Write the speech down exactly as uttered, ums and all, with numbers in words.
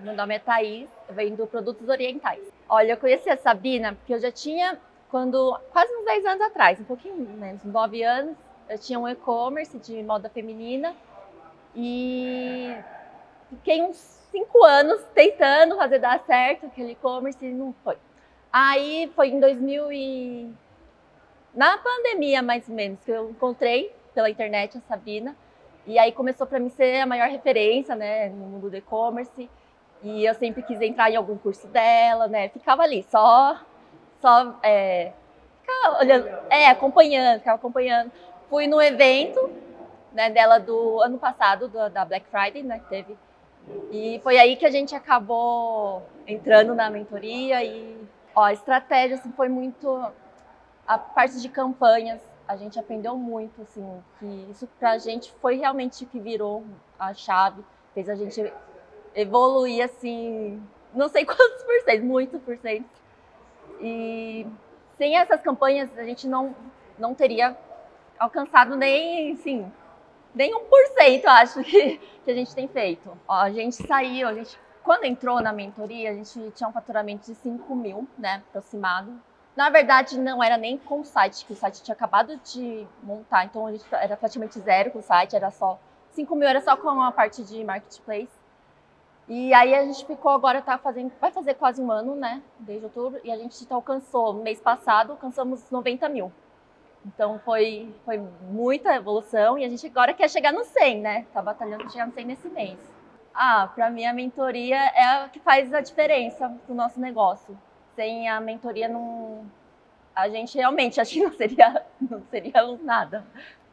Meu nome é Thaís, eu vendo produtos orientais. Olha, eu conheci a Sabrina porque eu já tinha, quando quase uns dez anos atrás, um pouquinho menos, uns nove anos, eu tinha um e-commerce de moda feminina e fiquei uns cinco anos tentando fazer dar certo aquele e-commerce e não foi. Aí foi em dois mil e... na pandemia, mais ou menos, que eu encontrei pela internet a Sabrina. E aí começou para mim ser a maior referência, né, no mundo do e-commerce. E eu sempre quis entrar em algum curso dela, né? Ficava ali, só, só é, ficava olhando, é, acompanhando, ficava acompanhando. Fui no evento, né, dela do ano passado, do, da Black Friday, né, que teve. E foi aí que a gente acabou entrando na mentoria e, ó, a estratégia assim, foi muito... A parte de campanhas, a gente aprendeu muito, assim, que isso pra gente foi realmente o que virou a chave, fez a gente evoluir, assim, não sei quantos por cento, muitos por cento. E sem essas campanhas, a gente não, não teria alcançado nem, assim, nem um por cento, acho, que, que a gente tem feito. Ó, a gente saiu, a gente, quando entrou na mentoria, a gente tinha um faturamento de cinco mil, né, aproximado. Na verdade, não era nem com o site, que o site tinha acabado de montar, então a gente era praticamente zero com o site, era só cinco mil, era só com a parte de marketplace. E aí a gente ficou agora, tá fazendo, vai fazer quase um ano, né, desde outubro, e a gente alcançou, no mês passado, alcançamos noventa mil. Então foi, foi muita evolução e a gente agora quer chegar no cem, né, tá batalhando para chegar no cem nesse mês. Ah, para mim a mentoria é o que faz a diferença pro nosso negócio. Sem a mentoria, não, a gente realmente acho que não seria, não seria nada.